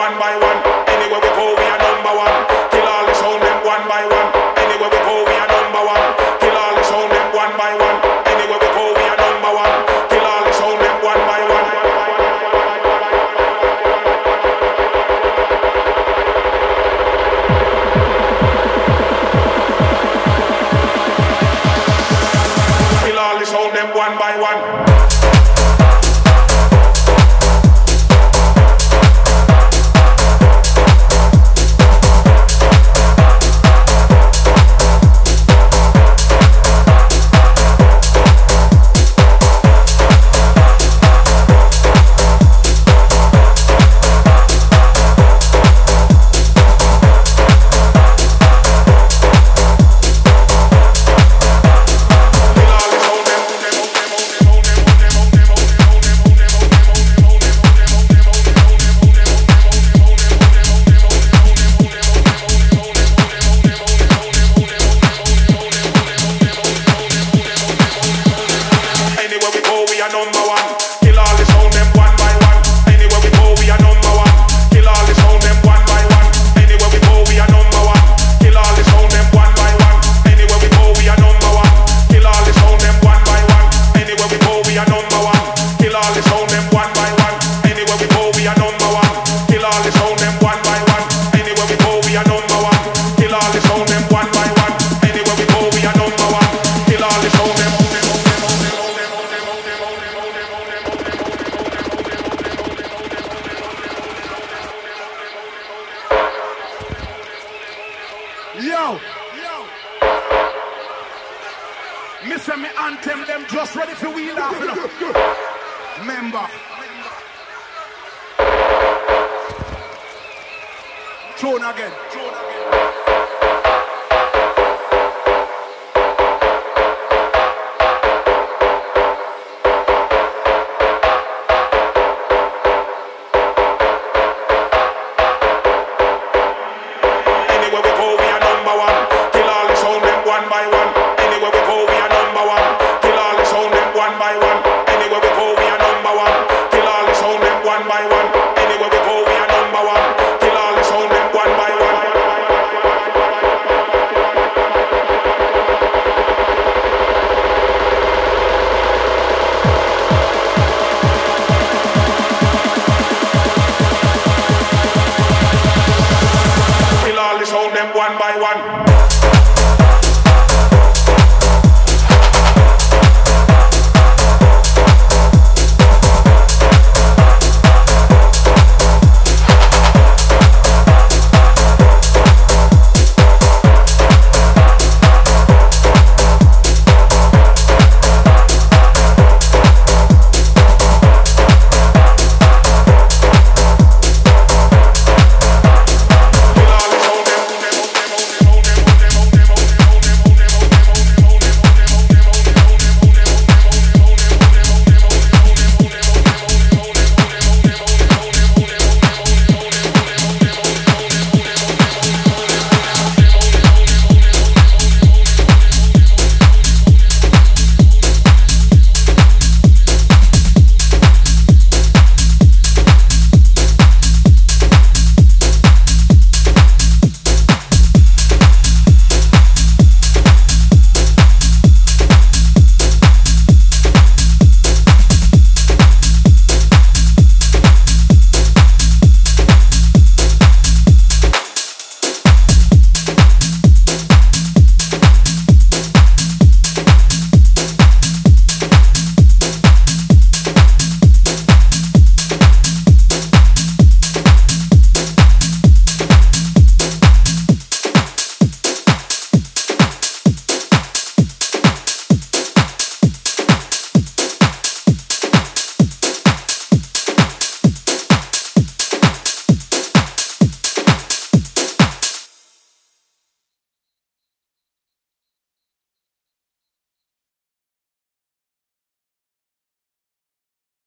one by one. Anywhere we go, we are number one. Kill all the sound them one by one. Anywhere we go, we are number one. Kill all the sound them one by one. Anywhere we go, we are number one. Kill all the sound them one by one. Kill all the sound them one by one. Yo, me say me anthem them just ready for wheel off, you know. Member. Tune again. One by one.